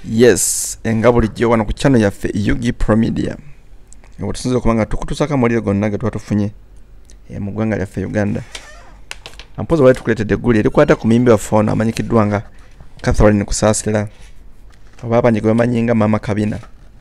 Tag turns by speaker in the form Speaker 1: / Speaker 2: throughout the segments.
Speaker 1: Yes, engabulijjo wano ku channel yaffe Yugi Pro Media. Obutusinze okubanga tukutusaka muliro gonna ge twatufunye mu ggwanga lyaffe Uganda. Ampozi wali tukuleetedde egguli erikwata ku muyimbi waffe ono amanyikiddwa nga Kusasira oba abangi gwe bamanyi nga Maama Kabina.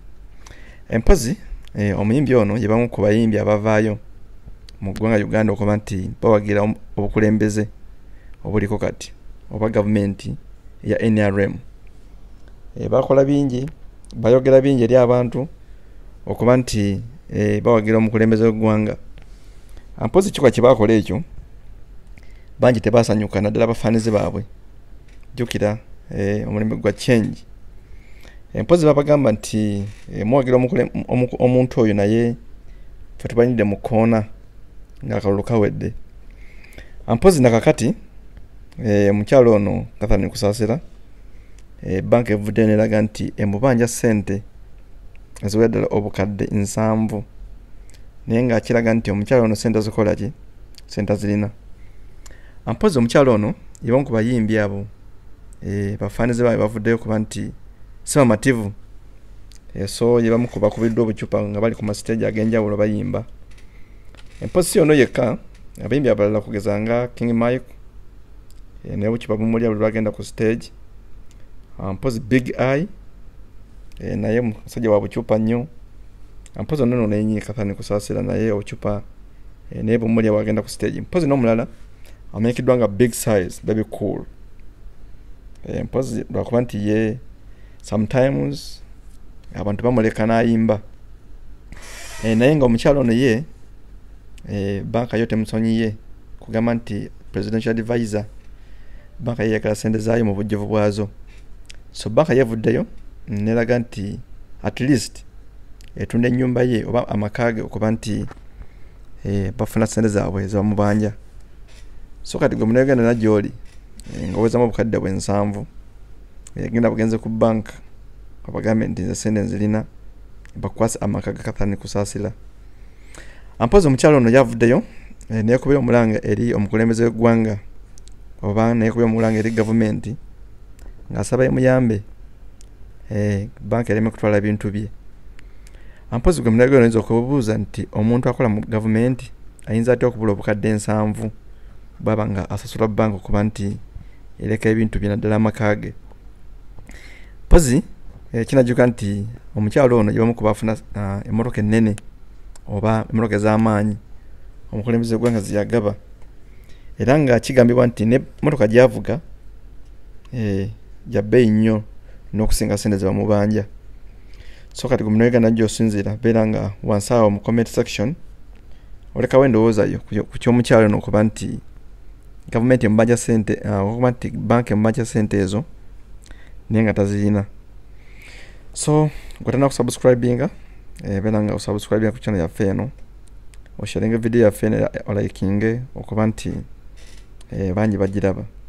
Speaker 1: Empozi omuyimbi ono ye bamu ku bayimbi abavaayo mu ggwanga Uganda okuba nti bawagira obukulembeze obuliko kati oba gavumenti ya NRM. Bakola bingi, bayogera bingi eri abantu okuba nti bawagira omukulembeze w'eggwanga. Ampozi kikwa kye bakola ekyo bangi tebasanyuka naddala abafaanizi baabwe. Jjukira omulembe gwa change. Empozi babagamba nti muwagira omuntu oyo naye ffe tubanyidde mu kkoona ng'akalulu kawedde. Ampozi nakakati omukyalo ono Kusasira banka evudde n'eraga nti emubanja sente eziwera ddala obukadde 7 naye ng'akiraga nti omukyalo ono sente zikola ki sente zirina. Ampozi omukyalo ono ye bamu ku bayimbi abo bafaanizi baabe bavuddeyo kuba nti si bamativu, so ye bamu ku bakubiddwa obucupa nga bali ku masiteegi ag'enjawulo bayimba. Empozi si ono yekka, abayimbi abalala kugeza nga King Mike naye obucupa bumulya buli lwagenda ku stage. Ampozi Big Eye naye musajja wa bucupa nnyo. Ampozi ono nenyi Kusasira naye obucupa naye bumulya bwagenda ku stage. Mpozi n'omulala amanyikiddwa nga Big Size Baby Cool. Mpozi lwakuba nti ye sometimes abantu bamuleka n'ayimba naye nga omukyalo ono ye banka yo temusonyiye kugamba nti presidential advisor banka yeyagala sente zaayo mu bujjuvu bwazo. So banka yevuddeyo neraga nti at least etunda ennyumba ye oba amaka ge okuba nti bafuna sente zaabwe ezibamubanja. So kati gwe munayuganda najjoli ng'owezamu obukadde 7 genda bugenze ku banka abagambe nti nze sente nzirina bakwasa amaka ga Kusasira. Ampozi omukyalo ono yavuddeyo neyekubira omulanga eri omukulembeze w'eggwanga oba neyekubira omulanga eri gavumenti ng'asaba munyambe banka ereme kutwala ebintu bye. Ampozi gwe munayuganda oyinza okubuuza nti omuntu akola mu gavumenti ayinza atya okubula obukadde 7 baba nga asasula banka okuba nti ereka ebintu bye naddala amaka ge. Mpozi kinajjuka nti omukyalo ono yebamu ku bafuna emmotoka ennene oba emmotoka ez'amaanyi omukulembeze w'eggwanga ziyagaba, era nga kigambibwa nti n'emmotoka gy'avuga ya bbeeyi nnyo n'okusinga sente ze bamubanja. So kati gwe munayuganda najjo osinziira beera nga wansi awo mu comment section olekawo endowooza yo ku ky'omukyalo ono okuba nti gavumenti emubanja sente okuba nti banka emubanja sente ezo naye nga tazirina. So gwetana kusubscribinga beera nga osubscribinga ku channel yaffe eno, osharinga video yaffe eno, olaikinge okuba nti bangi bagiraba.